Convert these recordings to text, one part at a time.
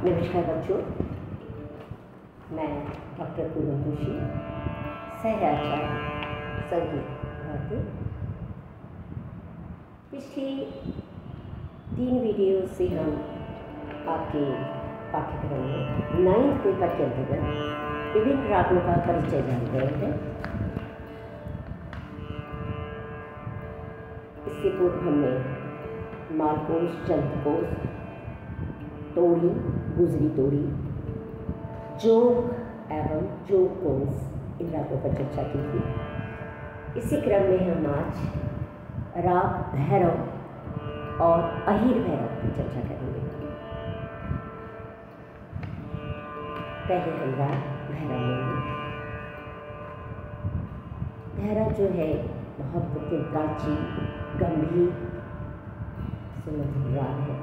नमस्कार बच्चों, मैं डॉक्टर पूनम जोशी, सहआचार्य संगीत भारती। पिछली 3 वीडियो से हम आपके पाठ्यक्रम में 9th पेपर के अंतर्गत विभिन्न रागों का परिचय जान रहे हैं। इससे पूर्व हमने मालकोष, चंद्रकोष, तोड़ी, गुजरी तोड़ी, जोग एवं जोग कोष इन रागों पर चर्चा की थी। इसी क्रम में हम आज राग भैरव और अहिर भैरव पर चर्चा करेंगे। पहले हम राग भैरव लेंगे। भैरव जो है बहुत प्राचीन गंभीर सुमधुर राग है।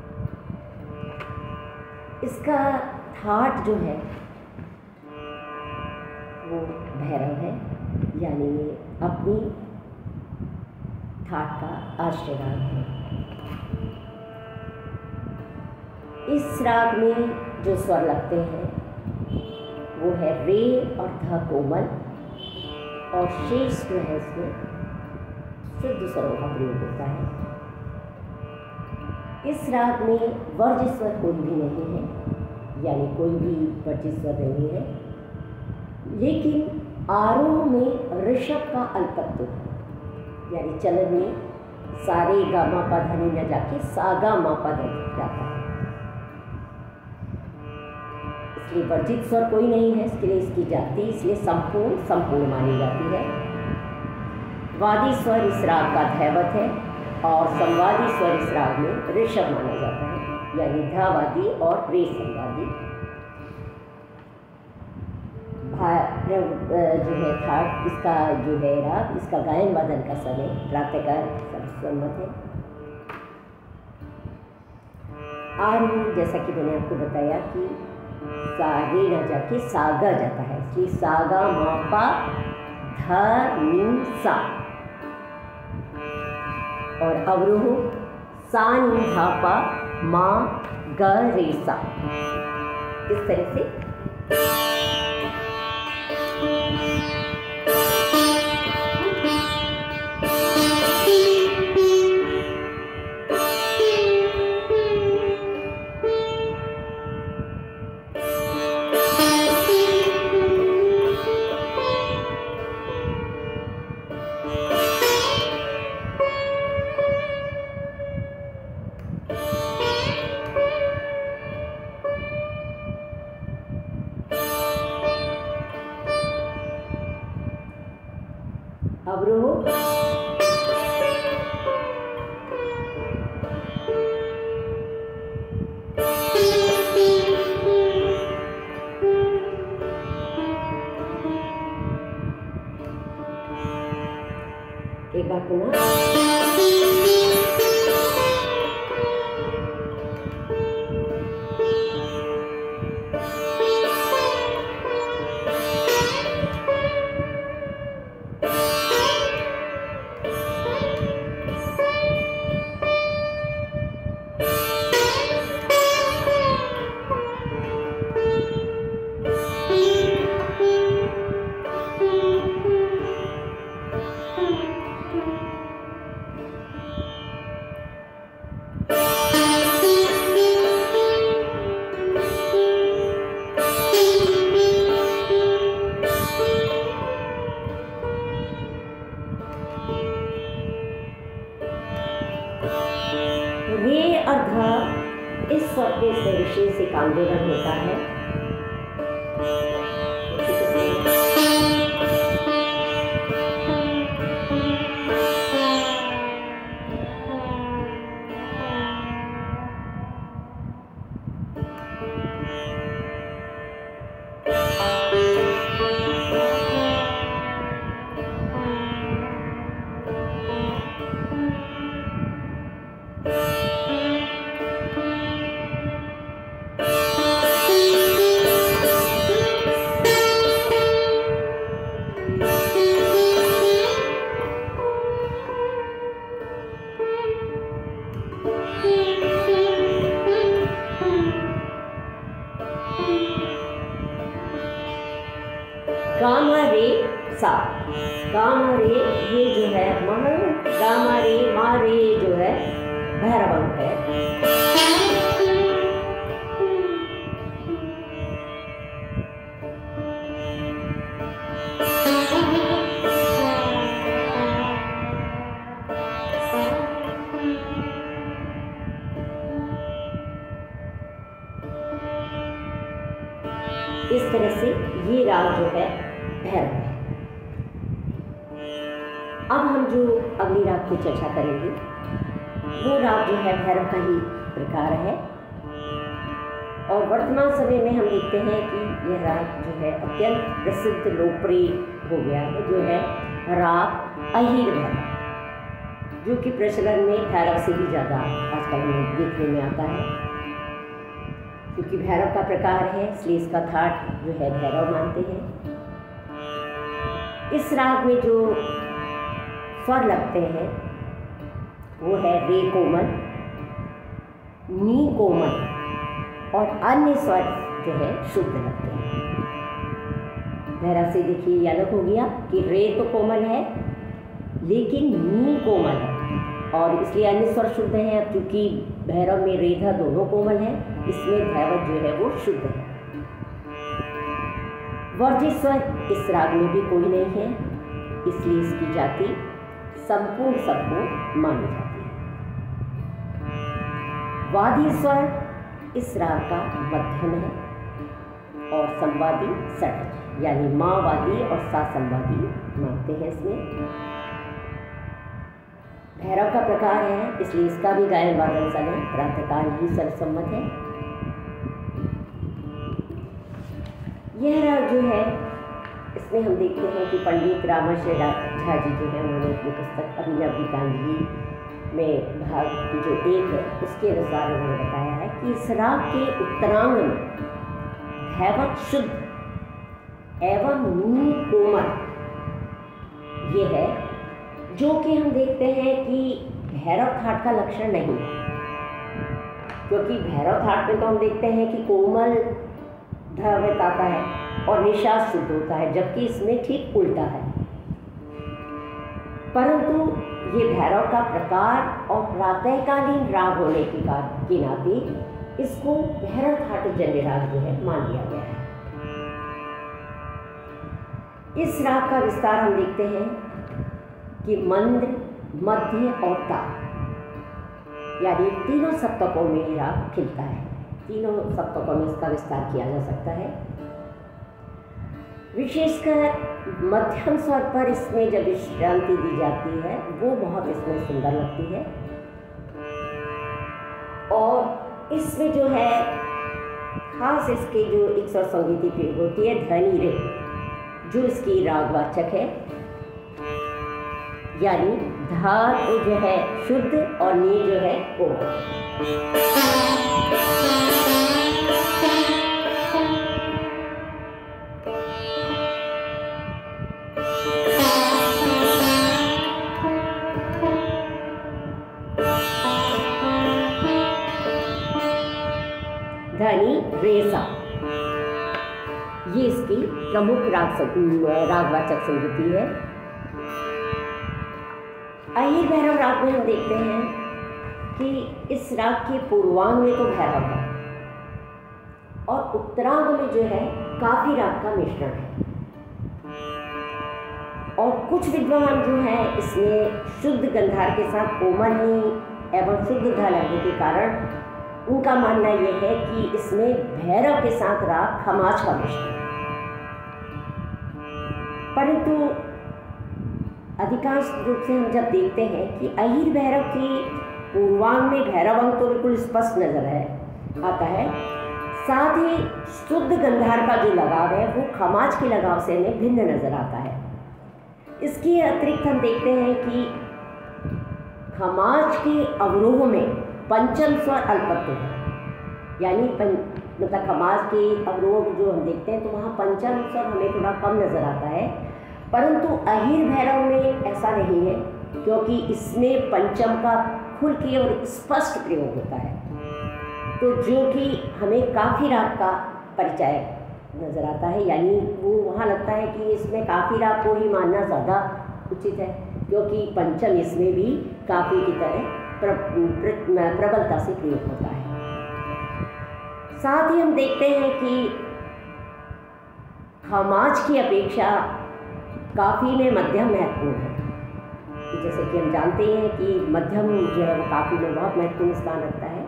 इसका थाट जो है वो भैरव है, यानी ये अपनी थाट का आश्रय राग है। इस राग में जो स्वर लगते हैं वो है रे और ध कोमल, और शेष जो है इसमें शुद्ध स्वरों का प्रयोग होता है। इस राग में वर्ज्य स्वर कोई भी नहीं है, यानी कोई भी वर्ज्य स्वर नहीं है, लेकिन आरोह में ऋषभ का अल्पत्व है, यानी चलन में सारे गा मा पा धा नी न जाके सा गा मा पा धा जाता है। इसलिए वर्जित स्वर कोई नहीं है, इसके लिए इसकी जाति इसलिए संपूर्ण मानी जाती है। वादी स्वर इस राग का दैवत है और संवादी स्वर इस राग में ऋषभ माना जाता है, यानी धावादी और रे संवादी। जो है थाट इसका जो है राग, इसका गायन वादन का समय प्रातःकाल सर्वसम्मत है। आरोह जैसा कि मैंने आपको बताया कि सा रे ना जाके सागा जाता है, इसलिए सागा मा पा धा नी सा, और अवरोह सा नी धा पा मा ग रे सा। इस तरह से अवरोह एक बार पुनः रे और ध इस स्वर के से विशेष एक आंदोलन होता है। गामा रे सा, गामा रे ये जो है गामा रे मा रे जो है भैरव अंक है। इस तरह से ये राग जो है भैरव है। अब हम जो अगली राग की चर्चा करेंगे वो राग जो है भैरव का ही प्रकार है, और वर्तमान समय में हम देखते हैं कि यह राग जो है अत्यंत प्रसिद्ध लोकप्रिय हो गया है, जो है राग अहीर भैरव, जो कि प्रचलन में भैरव से भी ज़्यादा आजकल हमें देखने में आता है। क्योंकि भैरव का प्रकार है इसलिए इसका थाट जो है भैरव मानते हैं। इस राग में जो स्वर लगते हैं वो है रे कोमल, नी कोमल और अन्य स्वर जो है शुद्ध लगते हैं। भैरव से देखिए ये अलग हो गया कि रे तो कोमल है लेकिन नी कोमल है, और इसलिए अन्य स्वर शुद्ध हैं। क्योंकि भैरव में रेधा दोनों कोमल है, इसमें भैरव जो है वो शुद्ध है। वर्जित स्वर इस राग में भी कोई नहीं है, इसलिए इसकी जाति संपूर्ण सबको मानी जाती है। वादी स्वर इस राग का मध्यम है और संवादी षट्ज, यानी माँ वादी और सा संवादी मानते हैं इसमें। भैरव का प्रकार है इसलिए इसका भी गायन वादन समय प्रातःकाल ही सर्वसम्मत है। यह राग जो है इसमें हम देखते हैं कि पंडित रामश्री झा जी जो है उन्होंने अपनी पुस्तक अभिनव गीतांजलि में भाग जो 1 है उसके अनुसार उन्होंने बताया है कि इस राग के उत्तरांग में भैवत शुद्ध एवं नी कोमल ये है, जो कि हम देखते हैं कि भैरव थाट का लक्षण नहीं है। क्योंकि भैरव थाट में तो हम देखते हैं कि कोमल धावित आता है और निषाद शुद्ध होता है, जबकि इसमें ठीक उल्टा है। परंतु ये भैरव का प्रकार और प्रातःकालीन राग होने के नाते इसको भैरव थाट जन्य राग जो है मान लिया गया है। इस राग का विस्तार हम देखते हैं कि मंद्र, मध्य और ताल, यानी तीनों सप्तकों में ये राग खिलता है। तीनों सप्तकों में इसका विस्तार किया जा सकता है। विशेषकर मध्यम स्वर पर इसमें जब विश्रांति दी जाती है वो बहुत इसमें सुंदर लगती है। और इसमें जो है खास इसके जो एक स्वर संगीति प्रयोग होती है धनी रे, जो इसकी रागवाचक है, यानी धा जो है शुद्ध और नी जो है कोमल। धनी रेसा ये इसकी प्रमुख रागवाचक संगीति है। अहीर भैरव राग में हम देखते हैं कि इस राग के पूर्वांग में तो भैरव है और उत्तरांग में जो है काफी राग का मिश्रण है। और कुछ विद्वान जो है इसमें शुद्ध गंधार के साथ कोमलनी एवं शुद्ध धा लगने के कारण उनका मानना यह है कि इसमें भैरव के साथ राग खमाज का मिश्रण है। परंतु अधिकांश रूप से हम जब देखते हैं कि अहीर भैरव की पूर्वांग में भैरव अंग तो बिल्कुल स्पष्ट नजर आता है, साथ ही शुद्ध गंधार का जो लगाव है वो खमाज के लगाव से हमें भिन्न नजर आता है। इसके अतिरिक्त हम देखते हैं कि खमाज के अवरोह में पंचम स्वर अल्पत्व है, यानी मतलब खमाज के अवरोह जो हम देखते हैं तो वहाँ पंचम स्वर हमें थोड़ा कम नजर आता है। परंतु अहीर भैरव में ऐसा नहीं है, क्योंकि इसमें पंचम का खुल के और स्पष्ट प्रयोग होता है, तो जो कि हमें काफी राग का परिचय नज़र आता है, यानी वो वहाँ लगता है कि इसमें काफ़ी राग को ही मानना ज़्यादा उचित है, क्योंकि पंचम इसमें भी काफ़ी की तरह प्रबलता से प्रयोग होता है। साथ ही हम देखते हैं कि खमाज की अपेक्षा काफ़ी में मध्यम महत्वपूर्ण है। जैसे कि हम जानते हैं कि मध्यम जो है वो काफ़ी में बहुत महत्वपूर्ण स्थान रखता है।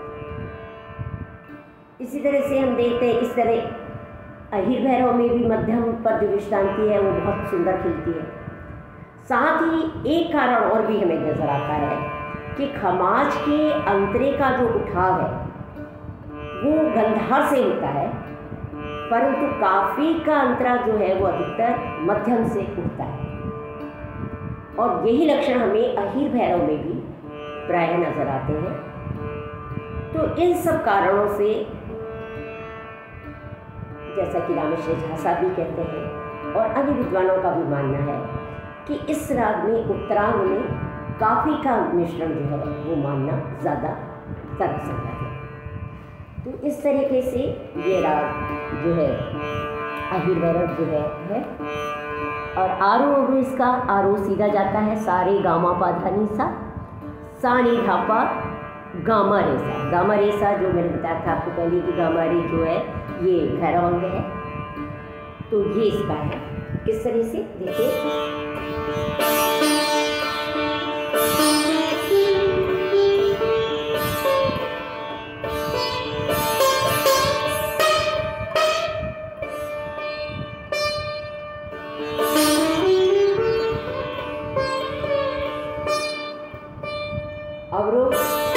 इसी तरह से हम देखते हैं इस तरह अहिर भैरव में भी मध्यम पर जो विश्रांति है वो बहुत सुंदर खिलती है। साथ ही एक कारण और भी हमें नजर आता है कि खमाज के अंतरे का जो उठाव है वो गंधार से होता है, परंतु काफी का अंतरा जो है वो अधिकतर मध्यम से उठता है, और यही लक्षण हमें अहिर भैरव में भी प्रायः नजर आते हैं। तो इन सब कारणों से, जैसा कि रामेश्वर झासा भी कहते हैं और अन्य विद्वानों का भी मानना है कि इस राग में उत्तरांग में काफी का मिश्रण जो है वो मानना ज़्यादा तर्कसंगत है। तो इस तरीके से ये राग जो है अहिर भैरव जो है और आरोह इसका आरोह सीधा जाता है सारे गामा पा धा नी सा, सा नी धा पा गामा रे सा। गामा रे सा जो मैंने बताया था आपको पहले कि गामा रे जो है ये भैरव अंग है, तो ये इसका है। किस तरह से देखिए, अवरोध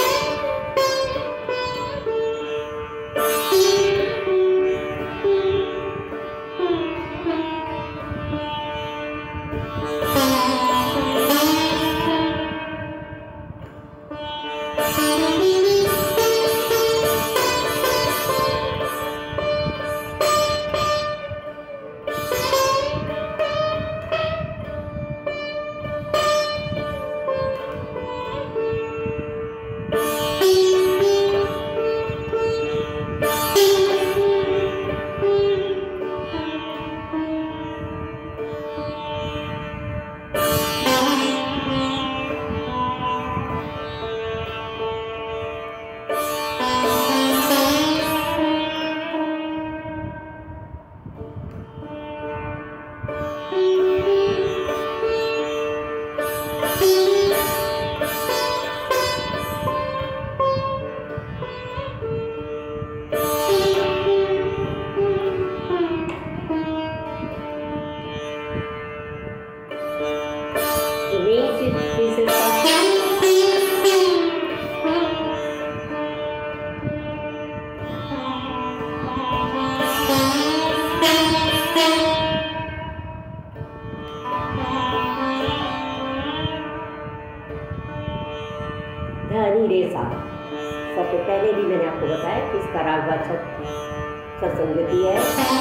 धनी रे सा। सबसे पहले भी मैंने आपको बताया कि इसका रागवाचक सत्संगति है।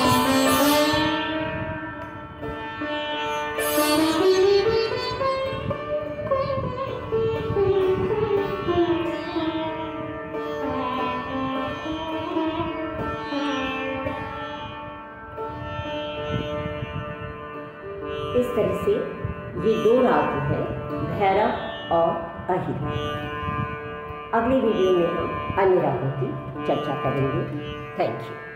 इस तरह से ये दो राग है, भैरव और अहिर। अगली वीडियो में हम अन्य रागों की चर्चा करेंगे। Thank you.